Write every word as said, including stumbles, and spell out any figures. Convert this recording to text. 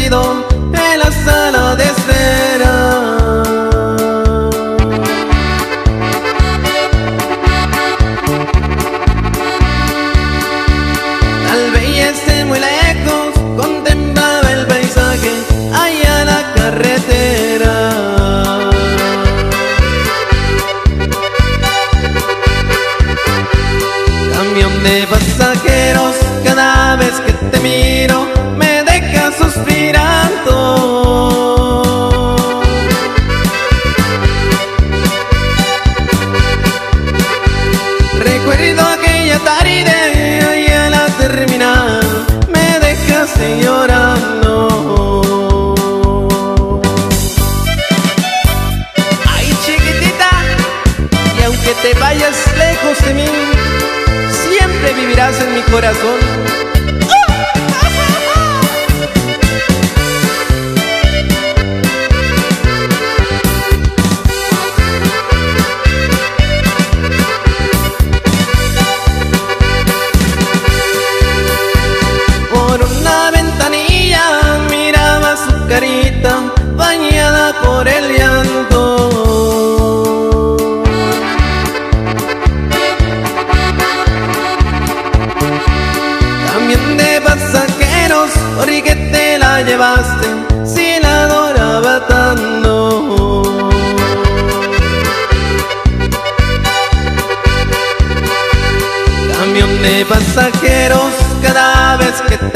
escondido en la sala de espera. Tal vez muy lejos contemplaba el paisaje allá la carretera. Camión de pasajeros, cada vez que te miro me dejas suspirando. Recuerdo aquella tarde allá en la terminal, me dejaste llorando. Ay, chiquitita, y aunque te vayas lejos de mí, siempre vivirás en mi corazón. Por una ventanilla miraba su carita bañada por el llanto. Camión de pasajeros, ¿por qué te la llevaste si la adoraba tanto? Camión de pasajeros, cada vez que